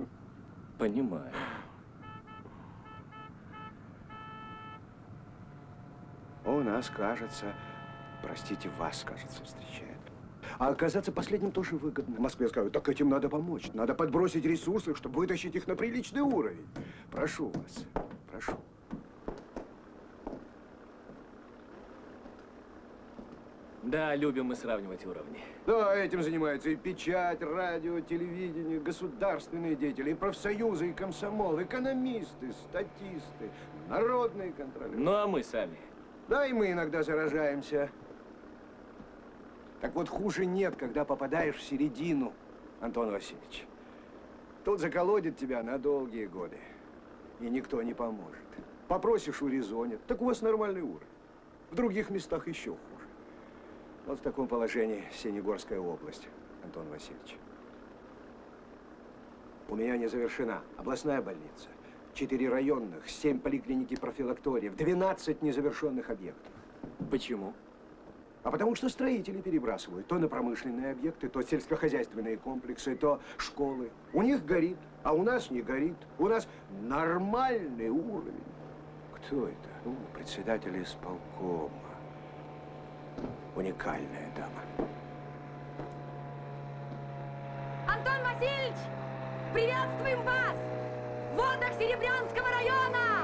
Понимаю. нас, кажется, простите, вас, кажется, встречает. А оказаться последним тоже выгодно. В Москве скажут, так этим надо помочь. Надо подбросить ресурсы, чтобы вытащить их на приличный уровень. Прошу вас, прошу. Да, любим мы сравнивать уровни. Да, этим занимаются и печать, радио, телевидение, государственные деятели, и профсоюзы, и комсомол, экономисты, статисты, народные контролеры. Ну, а мы сами? Да, и мы иногда заражаемся. Так вот, хуже нет, когда попадаешь в середину, Антон Васильевич. Тут заколодит тебя на долгие годы, и никто не поможет. Попросишь, урезонят. Так у вас нормальный уровень. В других местах еще хуже. Вот в таком положении Сенегорская область, Антон Васильевич. У меня не завершена областная больница, четыре районных, семь поликлиник и профилакториев, двенадцать незавершенных объектов. Почему? А потому что строители перебрасывают то на промышленные объекты, то сельскохозяйственные комплексы, то школы. У них горит, а у нас не горит. У нас нормальный уровень. Кто это? Ну, председатель исполкома. Уникальная дама. Антон Васильевич, приветствуем вас в водах Серебрянского района!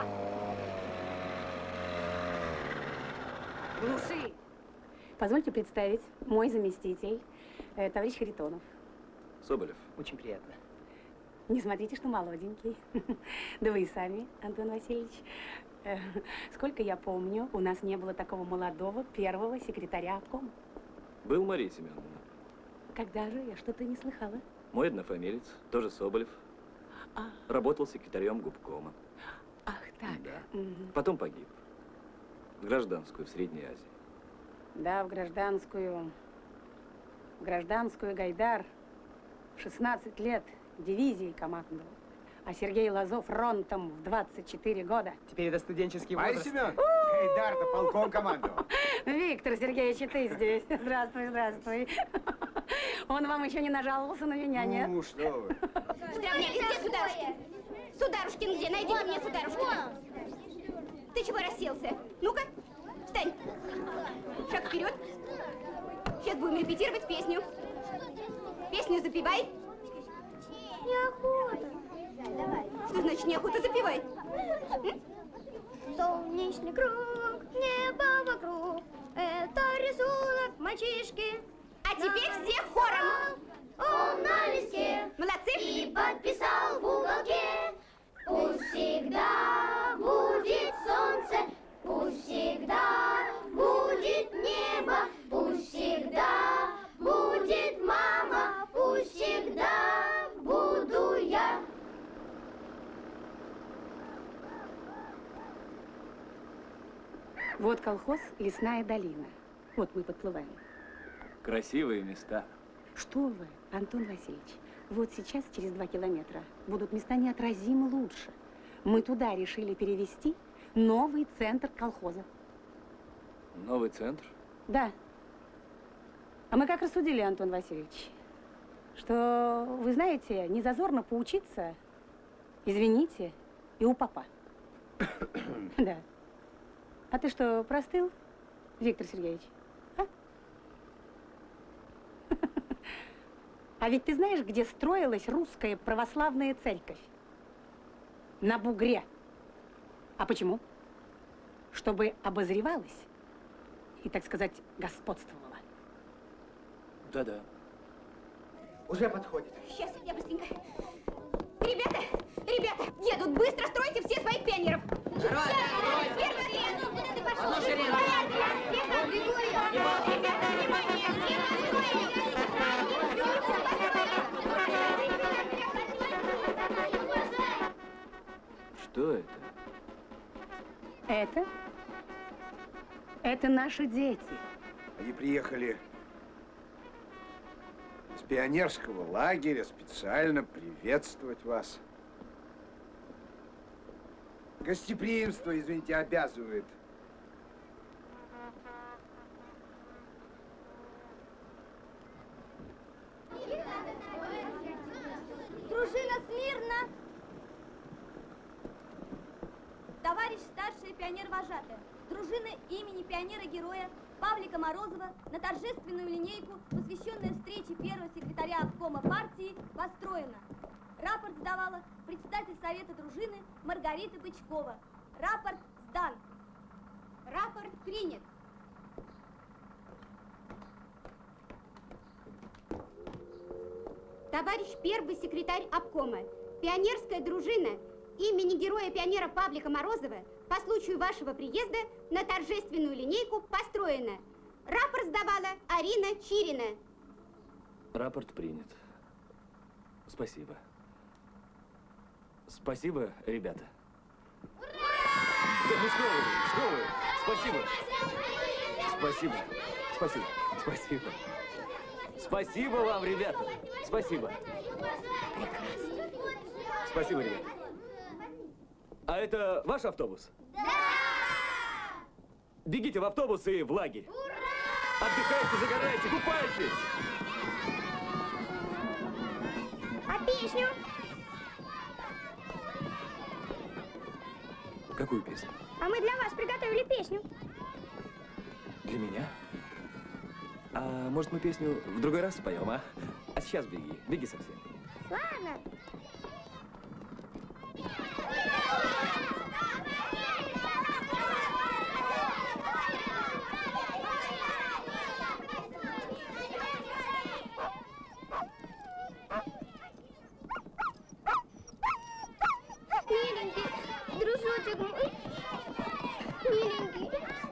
Глуши! Позвольте представить, мой заместитель, э, товарищ Харитонов. Соболев, очень приятно. Не смотрите, что молоденький. Да вы и сами, Антон Васильевич. Э, сколько я помню, у нас не было такого молодого первого секретаря обкома. Был, Мария Семеновна. Когда же? Я что-то не слыхала. Мой однофамилец, тоже Соболев. А. Работал секретарем губкома. Ах, так. Да. Мгм. Потом погиб. В гражданскую, в Средней Азии. Да, в гражданскую. В гражданскую Гайдар. В шестнадцать лет дивизией командовал. А Сергей Лазов фронтом в двадцать четыре года. Теперь это студенческий Марья возраст. Семеновна, Гайдар-то полком командовал. Виктор Сергеевич, и ты здесь. Здравствуй, здравствуй. Он вам еще не нажаловался на меня, нет? Ну, что вы. Здравствуйте, где Сударушкин? Сударушкин где? Найдите мне Сударушкина. Ты чего расселся? Ну-ка, встань. Шаг вперед. Сейчас будем репетировать песню. Песню запевай. Неохота. Что значит неохота? Запевай. Солнечный круг, небо вокруг. Это рисунок мальчишки. А теперь все хором. Он на листе. Молодцы. И подписал в уголке. Пусть всегда будет солнце, пусть всегда будет небо, пусть всегда будет мама, пусть всегда буду я. Вот колхоз «Лесная долина». Вот мы подплываем. Красивые места. Что вы, Антон Васильевич, вот сейчас, через два километра, будут места неотразимо лучше. Мы туда решили перевести новый центр колхоза. Новый центр? Да. А мы как рассудили, Антон Васильевич, что, вы знаете, не зазорно поучиться, извините, и у папа. Да. А ты что, простыл, Виктор Сергеевич? А? А ведь ты знаешь, где строилась русская православная церковь? На бугре. А почему? Чтобы обозревалась и, так сказать, господствовала. Да-да. Уже подходит. Сейчас, я быстренько. Ребята, ребята, едут, быстро стройте все своих пионеров. Первый ряд. Куда ты пошел? Ребята, внимание! Что это? Это? Это наши дети. Они приехали с пионерского лагеря специально приветствовать вас. Гостеприимство, извините, обязывает. Дружина смирно! Товарищ старший пионер-вожатый, дружины имени пионера-героя Павлика Морозова на торжественную линейку, посвященную встрече первого секретаря обкома партии, построена. Рапорт сдавала председатель совета дружины Маргарита Бычкова. Рапорт сдан. Рапорт принят. Товарищ первый секретарь обкома, пионерская дружина имени героя-пионера Павлика Морозова по случаю вашего приезда на торжественную линейку построена. Рапорт сдавала Арина Чирина. Рапорт принят. Спасибо. Спасибо, ребята. Ура! Да ну что вы, что вы? Спасибо. Спасибо. Спасибо. Спасибо. Спасибо вам, ребята. Спасибо. Спасибо, ребята. А это ваш автобус? Да! Бегите в автобус и в лагерь. Ура! Отдыхайте, загорайте, купайтесь. А песню? Какую песню? А мы для вас приготовили песню. Для меня? А может, мы песню в другой раз споем, а? А сейчас беги, беги совсем. Ладно. Миленький, дружочек мой, миленький,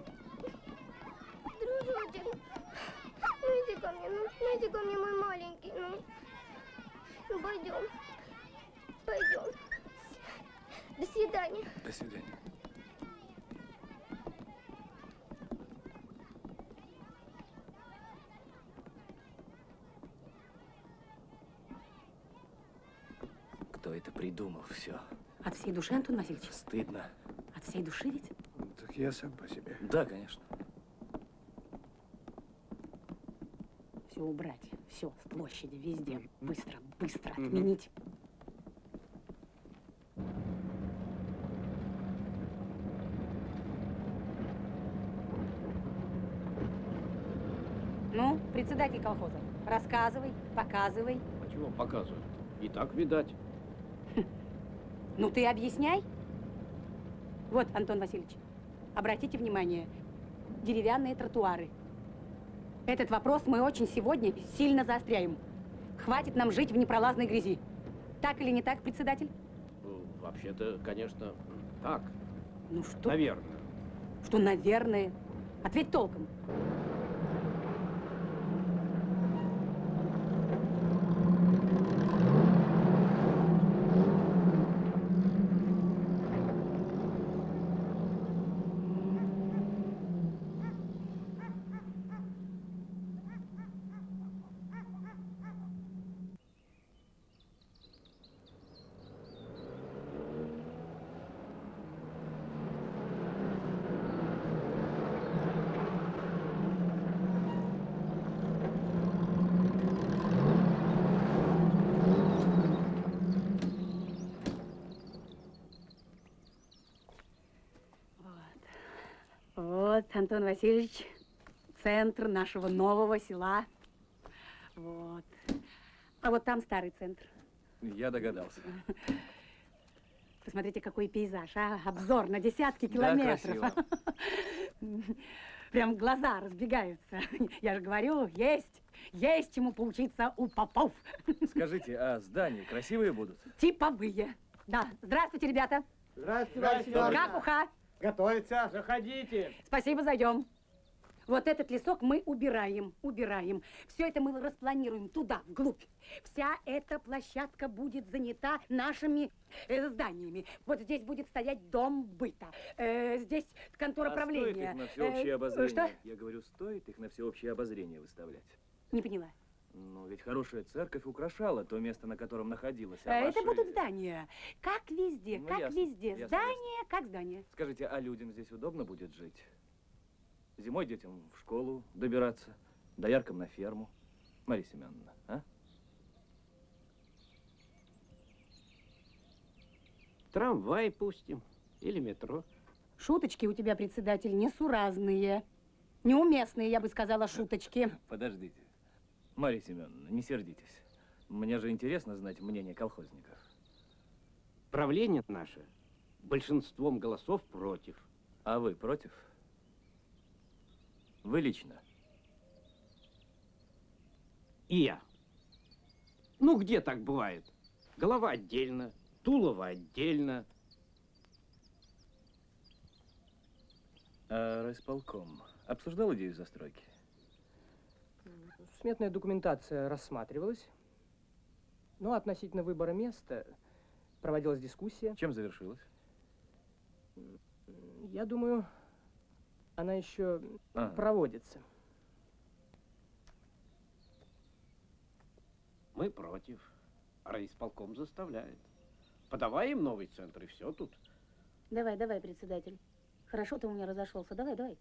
дружочек, ну иди ко мне, ну, ну иди ко мне, мой маленький, ну, ну пойдем, пойдем, до свидания. До свидания. Кто это придумал все? От всей души, Антон Васильевич? Стыдно. От всей души ведь? Так я сам по себе. Да, конечно. Все убрать, все, с площади, везде. Быстро, быстро отменить. Ну, председатель колхоза, рассказывай, показывай. А чего показывать? И так видать. Ну, ты объясняй. Вот, Антон Васильевич, обратите внимание, деревянные тротуары. Этот вопрос мы очень сегодня сильно заостряем. Хватит нам жить в непролазной грязи. Так или не так, председатель? Ну, вообще-то, конечно, так. Ну что? Наверное. Что, наверное? Ответь толком. Вот, Антон Васильевич, центр нашего нового села. Вот. А вот там старый центр. Я догадался. Посмотрите, какой пейзаж, а? Обзор на десятки Да, километров. красиво. Прям глаза разбегаются. Я же говорю, есть, есть чему поучиться у попов. Скажите, а здания красивые будут? Типовые. Да. Здравствуйте, ребята. Здравствуйте, Здравствуйте. Василий Как уха? Готовится. Заходите. Спасибо, зайдем. Вот этот лесок мы убираем, убираем. Все это мы распланируем туда, вглубь. Вся эта площадка будет занята нашими э, зданиями. Вот здесь будет стоять дом быта. Э, здесь контора А правления. стоит их на всеобщее Э, обозрение? Что? Я говорю, стоит их на всеобщее обозрение выставлять? Не поняла. Ну, ведь хорошая церковь украшала то место, на котором находилась. А Э, Это ваши- будут здания. Как везде, Ну, как ясно, везде. ясно, Здание, как здание. Скажите, а людям здесь удобно будет жить? Зимой детям в школу добираться, дояркам на ферму. Мария Семеновна, а? Трамвай пустим или метро. Шуточки у тебя, председатель, несуразные. Неуместные, я бы сказала, шуточки. Подождите. Марья Семеновна, не сердитесь. Мне же интересно знать мнение колхозников. Правление наше большинством голосов против. А вы против? Вы лично? И я. Ну, где так бывает? Голова отдельно, тулово отдельно. А райисполком обсуждал идею застройки? Сметная документация рассматривалась. Но относительно выбора места проводилась дискуссия. Чем завершилась? Я думаю, она еще Ага. проводится. Мы против. А райисполком заставляет. Подавай им новый центр, и все тут. Давай, давай, председатель. Хорошо ты у меня разошелся. Давай, давай.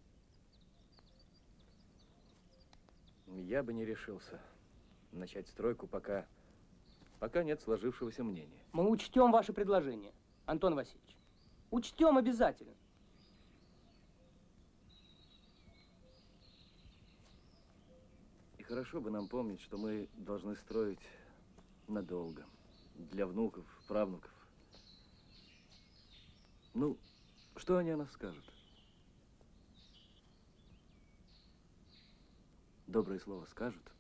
Я бы не решился начать стройку, пока, пока нет сложившегося мнения. Мы учтем ваше предложение, Антон Васильевич. Учтем обязательно. И хорошо бы нам помнить, что мы должны строить надолго. Для внуков, правнуков. Ну, что они о нас скажут? Доброе слово скажут.